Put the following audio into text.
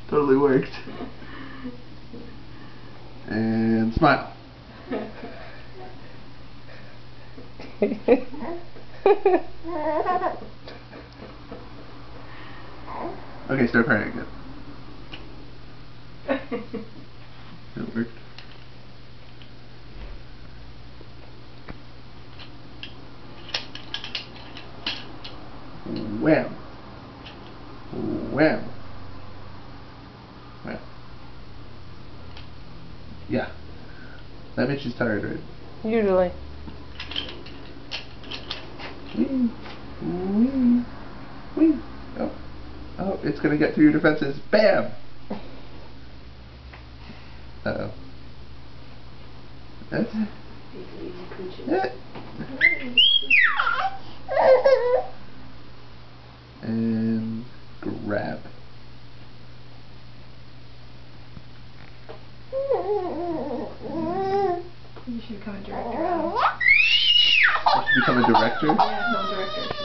Totally worked. And smile. Okay, start crying again. It worked. Wham. Wham. Wham. Yeah. That means she's tired, right? Usually. Wee. Wee. Wee. Oh. Oh, it's gonna get through your defenses. Bam! Uh-oh. That's it. Yeah. And grab. You should become a director. I should become a director? Yeah, no, director.